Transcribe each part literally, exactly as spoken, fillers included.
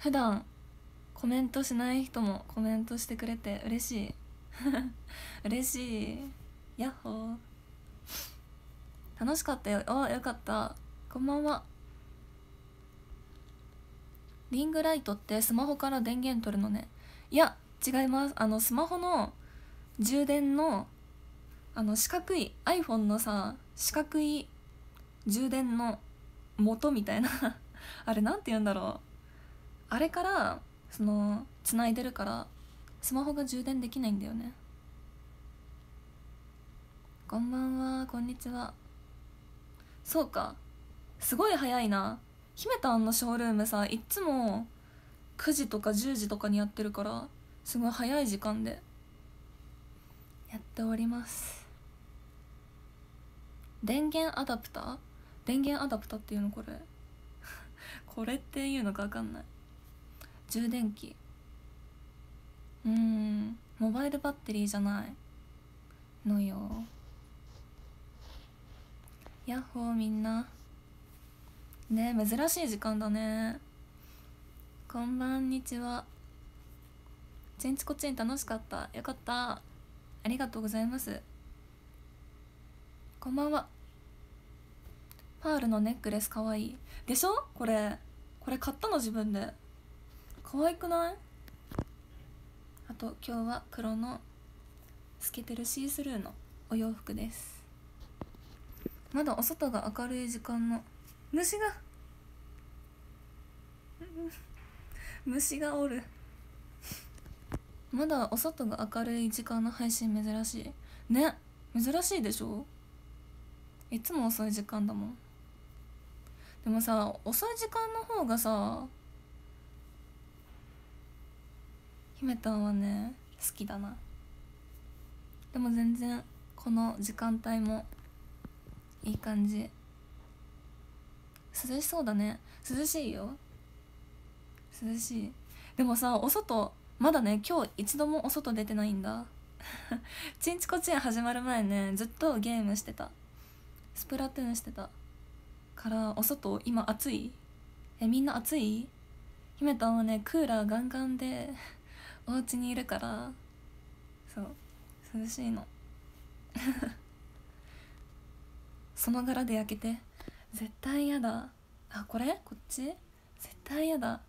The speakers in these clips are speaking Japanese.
普段コメントしない人もコメントしてくれて嬉しい嬉しい。ヤッホー、楽しかったよ。あ、よかった。こんばんは。リングライトってスマホから電源取るのね。いや違います。あのスマホの充電のあの四角い iPhone のさ、四角い充電の元みたいなあれなんて言うんだろう、あれからその繋いでるからスマホが充電できないんだよね。こんばんは、こんにちは。そうか、すごい早いな。姫たんのショールームさ、いっつもくじとかじゅうじとかにやってるから、すごい早い時間でやっております。電源アダプター、電源アダプターっていうのこれこれっていうのか分かんない。充電器、うーんモバイルバッテリーじゃないのよ。ヤッホーみんな。ねえ珍しい時間だね。こんばんにちは。ちんちこちん楽しかった。よかった、ありがとうございます。こんばんは。パールのネックレスかわいいでしょ。これこれ買ったの自分で。かわいくない？あと今日は黒の透けてるシースルーのお洋服です。まだお外が明るい時間の虫が虫がおる。まだお外が明るい時間の配信珍しいね。珍しいでしょ。いつも遅い時間だもん。でもさ、遅い時間の方がさ、姫たんはね好きだな。でも全然この時間帯もいい感じ。涼しそうだね。涼しいよ、涼しい。でもさ、お外まだね、今日一度もお外出てないんだちんちこちん始まる前ね、ずっとゲームしてた。スプラトゥーンしてたからお外今暑い。え、みんな暑い？姫たんはねクーラーガンガンでお家にいるから、そう涼しいのその柄で焼けて絶対やだ。あ、これこっち絶対やだ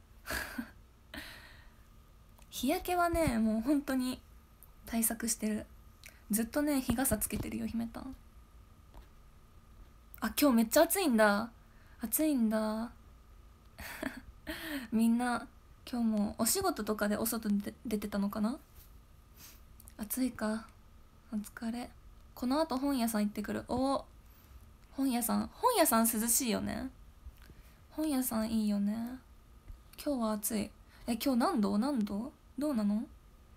日焼けはねもう本当に対策してる。ずっとね日傘つけてるよ姫たん。あ、今日めっちゃ暑いんだ。暑いんだみんな今日もお仕事とかでお外で出てたのかな。暑いか、お疲れ。このあと本屋さん行ってくる。お、本屋さん、本屋さん涼しいよね。本屋さんいいよね。今日は暑い。え、今日何度何度どうなの。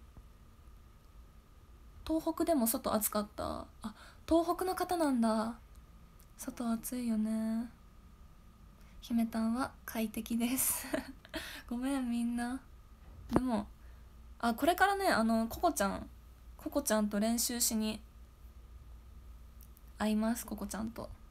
東北でも外暑かった。あ、東北の方なんだ。外暑いよね。姫たんは快適ですごめんみんな。でもあ、これからね、あのココちゃんココちゃんと練習しに会います。ココちゃんと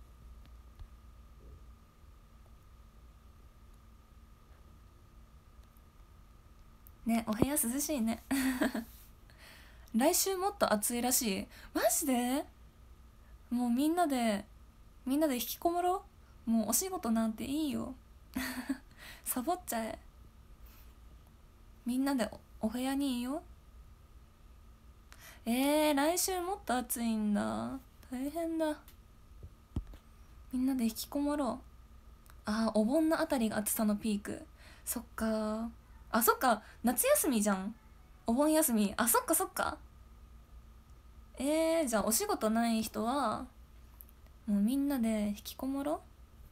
ね。お部屋涼しいね来週もっと暑いらしい。マジで。もうみんなでみんなで引きこもろう。もうお仕事なんていいよサボっちゃえ。みんなで お, お部屋にいいよ。えー、来週もっと暑いんだ。大変だ。みんなで引きこもろう。あー、お盆のあたりが暑さのピーク。そっか。あ、そっか、夏休みじゃん。お盆休み。あ、そっかそっか。えー、じゃあお仕事ない人はもうみんなで引きこもろ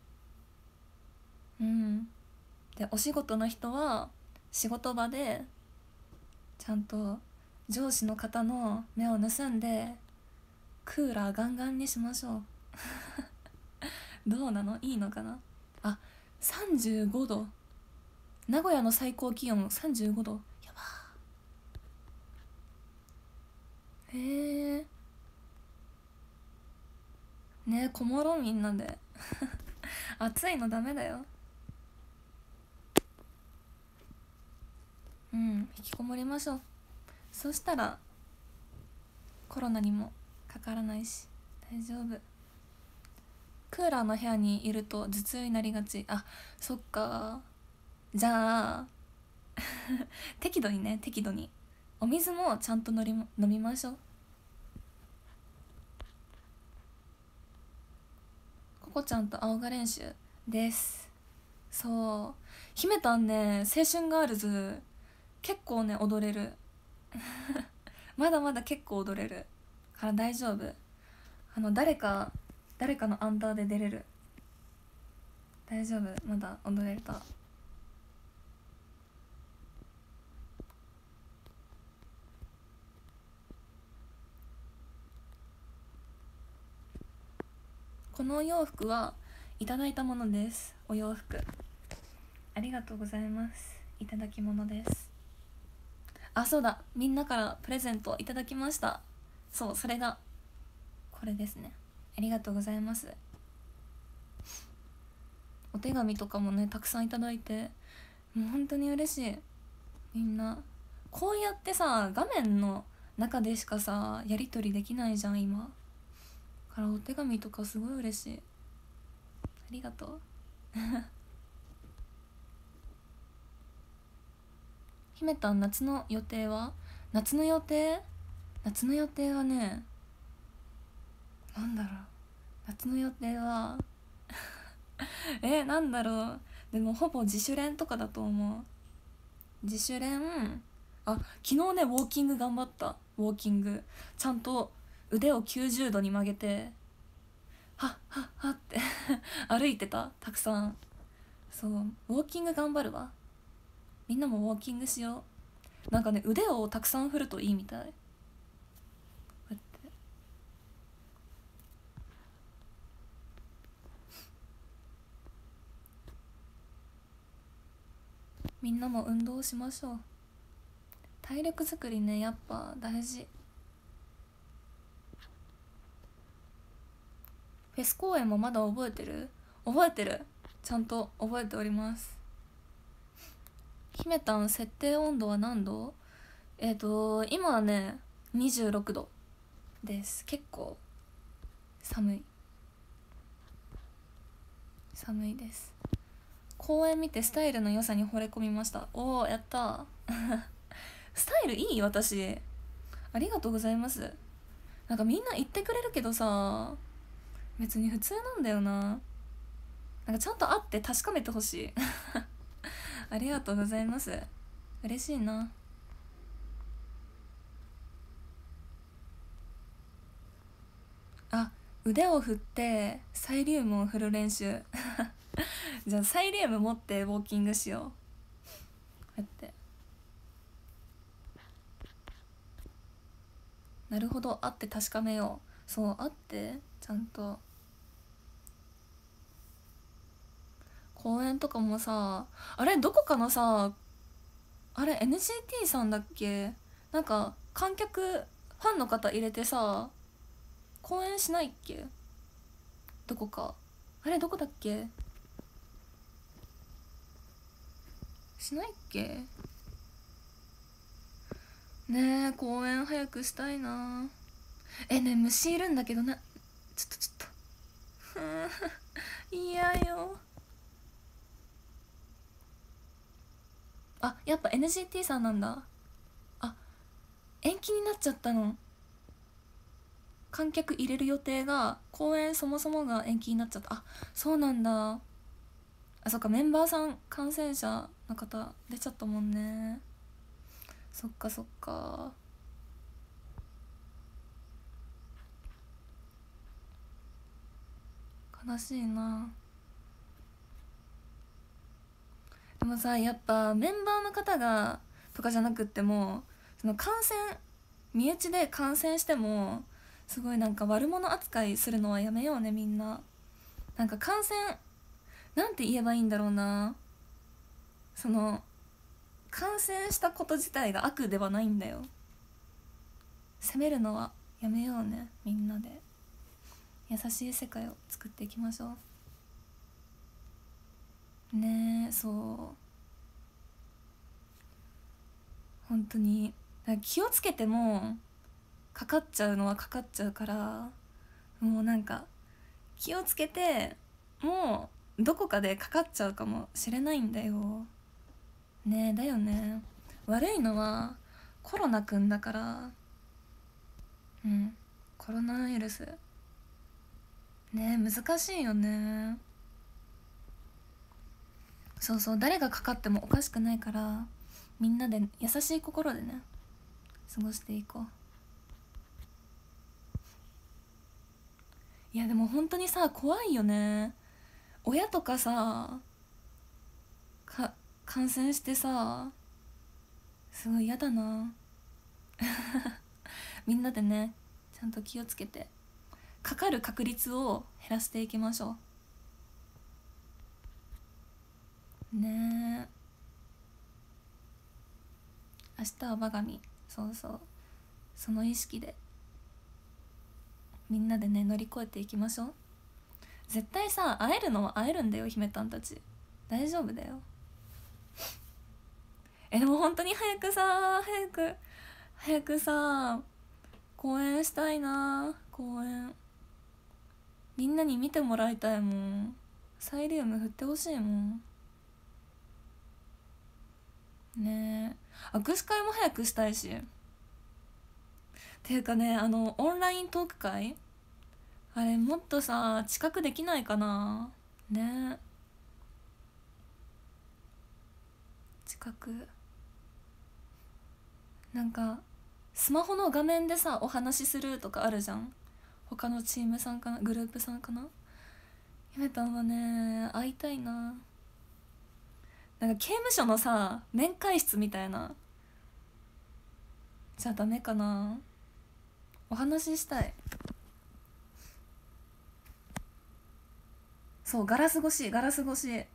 う。うんで、お仕事の人は仕事場でちゃんと上司の方の目を盗んでクーラーガンガンにしましょうどうなの、いいのかな。あ、さんじゅうごど。名古屋の最高気温さんじゅうごど。やばー。へえ。ねえ、こもろみんなで暑いのダメだよ。 引きこもりましょう。そしたらコロナにもかからないし大丈夫。クーラーの部屋にいると頭痛になりがち。あ、そっか。じゃあ適度にね、適度にお水もちゃんとのり飲みましょう。ココちゃんと青が練習です。そう、姫たんね、青春ガールズ結構ね踊れるまだまだ結構踊れるから大丈夫。あの誰か誰かのアンダーで出れる。大丈夫、まだ踊れた。このお洋服はいただいたものです。お洋服ありがとうございます。いただき物です。あ、そうだ、みんなからプレゼントいただきました。そう、それがこれですね。ありがとうございます。お手紙とかもねたくさんいただいて、もう本当に嬉しい。みんなこうやってさ画面の中でしかさやり取りできないじゃん今から、お手紙とかすごい嬉しい。ありがとう姫たん、夏の予定は？夏の予定夏の予定はね、なんだろう、夏の予定はえ、なんだろう。でもほぼ自主練とかだと思う。自主練。あ、昨日ねウォーキング頑張った。ウォーキングちゃんと腕をきゅうじゅうどに曲げてはっはっはって歩いてた、たくさん。そう、ウォーキング頑張るわ。みんなもウォーキングしよう。なんかね腕をたくさん振るといいみたい。こうやってみんなも運動しましょう。体力づくりねやっぱ大事。フェス公演もまだ覚えてる？覚えてる、ちゃんと覚えております。姫たん、設定温度は何度？えっ、ー、と今はねにじゅうろくどです。結構寒い寒いです。公演見てスタイルの良さに惚れ込みました。おお、やったスタイルいい？私ありがとうございます。なんかみんな言ってくれるけどさ別に普通なんだよな。なんかちゃんと会って確かめてほしいありがとうございます。嬉しいな。あ、腕を振ってサイリウムを振る練習じゃあサイリウム持ってウォーキングしよう。こうやって。なるほど、会って確かめよう。そう、会ってちゃんと。公演とかもさ、あれどこかのさ、あれ エヌジーティー さんだっけ、なんか観客ファンの方入れてさ公演しないっけ、どこか。あれどこだっけ、しないっけねえ、公演早くしたいな。えねえ、虫いるんだけどな、ちょっとちょっと嫌よ。あ、やっぱ エヌジーティー さんなんだ。あ、延期になっちゃったの。観客入れる予定が、公演そもそもが延期になっちゃった。あ、そうなんだ。あ、そっか、メンバーさん感染者の方出ちゃったもんね。そっかそっか。悲しいな。でもさ、やっぱメンバーの方がとかじゃなくっても、その感染、身内で感染してもすごいなんか悪者扱いするのはやめようね、みんな。なんか感染なんて言えばいいんだろうな。その感染したこと自体が悪ではないんだよ。責めるのはやめようね、みんなで。優しい世界を作っていきましょうね。え、そう本当にだから気をつけてもかかっちゃうのはかかっちゃうから、もうなんか気をつけてもうどこかでかかっちゃうかもしれないんだよね。えだよね。悪いのはコロナくんだから。うん、コロナウイルスね。難しいよね。そうそう、誰がかかってもおかしくないから、みんなで優しい心でね過ごしていこう。いやでも本当にさ怖いよね。親とかさか感染してさ、すごい嫌だなみんなでねちゃんと気をつけてかかる確率を減らしていきましょうね。え明日は我が身。そうそう、その意識でみんなでね乗り越えていきましょう。絶対さ会えるのは会えるんだよ、姫たんたち大丈夫だよ。えでも本当に早くさ早く早くさ公演したいな。公演みんなに見てもらいたいもん。サイリウム振ってほしいもんね。え握手会も早くしたいし。ていうかね、あのオンライントーク会あれもっとさ近くできないかなね。近くなんかスマホの画面でさお話しするとかあるじゃん。他のチームさんかな、グループさんかな。ゆめたんはね会いたいな。なんか刑務所のさ面会室みたいなじゃダメかな。お話ししたい。そうガラス越しガラス越し例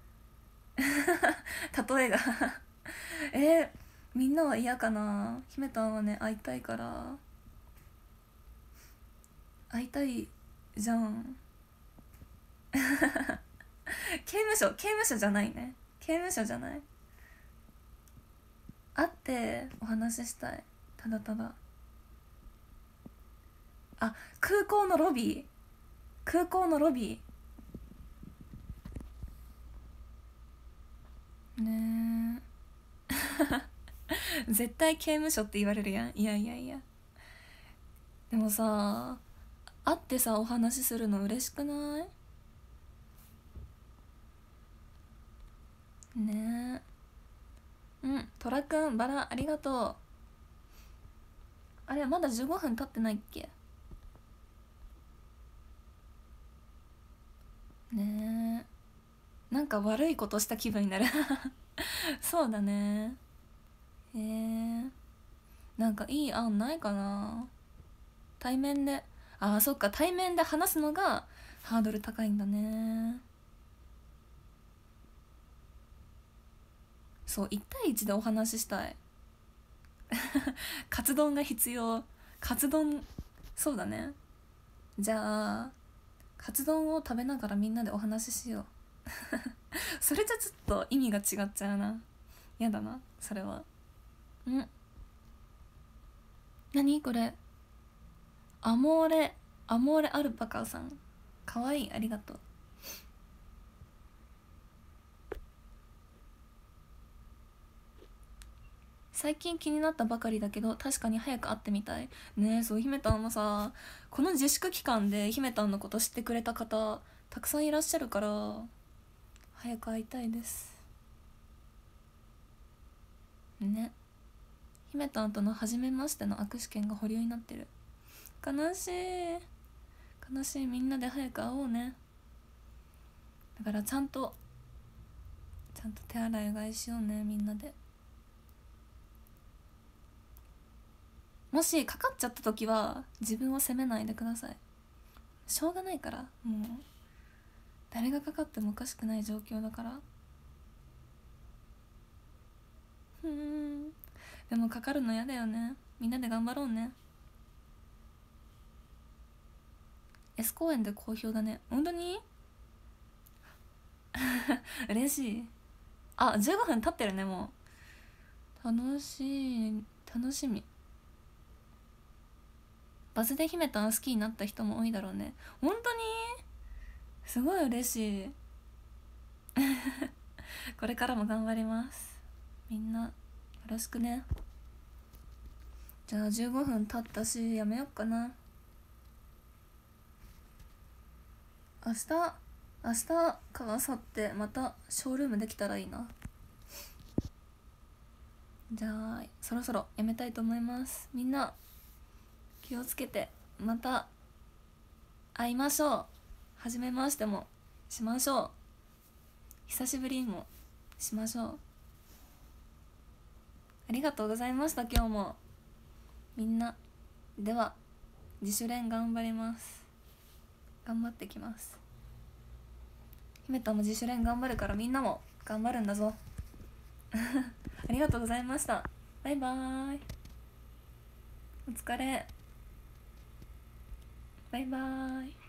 えがえー、みんなは嫌かな。姫たんはね会いたいから会いたいじゃん刑務所刑務所じゃないね。刑務所じゃない。会ってお話ししたい。ただただ。あ空港のロビー空港のロビーねえ絶対刑務所って言われるやん。いやいやいや。でもさ会ってさお話しするの嬉しくない？ねえ。うんトラくんバラありがとう。あれまだじゅうごふん経ってないっけねえ。なんか悪いことした気分になるそうだね。えー、なんかいい案ないかな。対面で、あーそっか対面で話すのがハードル高いんだね。そういち対いちでお話ししたいカツ丼が必要。カツ丼そうだね。じゃあカツ丼を食べながらみんなでお話ししようそれじゃちょっと意味が違っちゃうな。やだなそれは。ん何これ。アモーレアモーレアルパカさんかわいいありがとう。最近気になったばかりだけど確かに早く会ってみたいね。えそう姫たんもさこの自粛期間で姫たんのこと知ってくれた方たくさんいらっしゃるから早く会いたいですね。姫たんとの初めましての握手券が保留になってる。悲しい悲しい。みんなで早く会おうね。だからちゃんとちゃんと手洗いうがいしようねみんなで。もしかかっちゃった時は自分を責めないでください。しょうがないからもう誰がかかってもおかしくない状況だから。ふーんでもかかるの嫌だよね。みんなで頑張ろうね。 S 公園で好評だね。本当に嬉しい。あじゅうごふん経ってるねもう。 楽しい楽しみ。バズで姫たん好きになった人も多いだろうね。本当にすごい嬉しいこれからも頑張ります。みんなよろしくね。じゃあじゅうごふん経ったしやめよっかな。明日明日か明後日またショールームできたらいいな。じゃあそろそろやめたいと思います。みんな気をつけてまた会いましょう。初めましてもしましょう。久しぶりにもしましょう。ありがとうございました。今日もみんな。では自主練頑張ります。頑張ってきます。姫たんも自主練頑張るからみんなも頑張るんだぞありがとうございました。バイバーイ。お疲れ。バイバーイ。